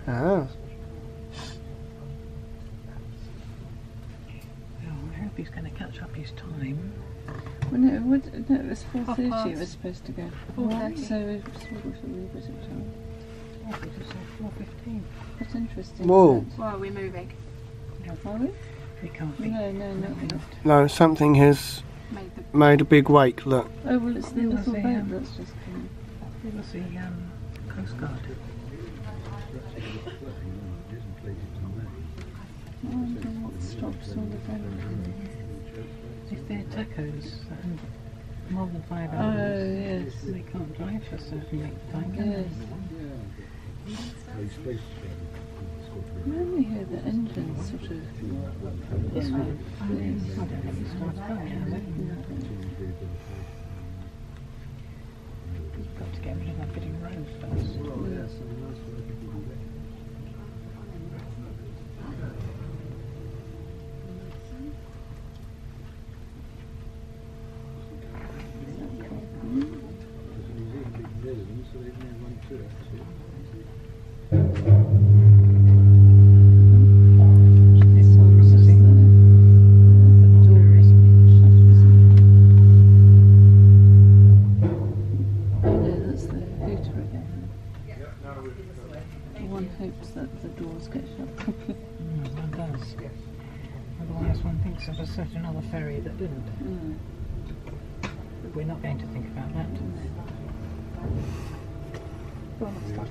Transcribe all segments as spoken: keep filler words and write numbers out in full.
Ah. I hope he's going to catch up his time. Well, no, it, would, no, it was four thirty it was supposed to go. four thirty. So it was revisit time. I thought you said four fifteen. That's interesting. Whoa. Well, are we moving? Are we? It can't be. No, no, no. Not. No, something has Made the made a big wake, look. Oh, well, it's the We will little see, boat um, that's just coming. We will see um, Coast Guard. I wonder what stops all the boats. If they're tacos and more than five Oh, hours, yes. they can't drive for a certain length of time, can Yes. they? I only hear the engines sort of... This one? Yes. I don't think it starts up yet, has it? You've got to get rid of that bit of road first. Yes. One hopes that the doors get shut properly. Mm, one does. Otherwise one thinks of a certain other ferry that didn't. Mm. But we're not going to think about that. Go on, start.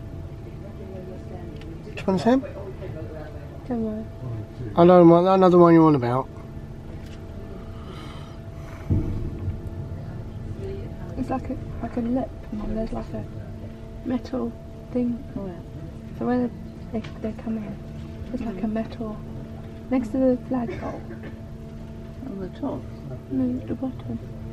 Which one's him? Don't worry. I know one, another one you're on about. It's like a like a lip, and then there's like a metal thing. Oh, yeah. So when they they come in, it's like a metal next to the flagpole. On the top. No, the bottom.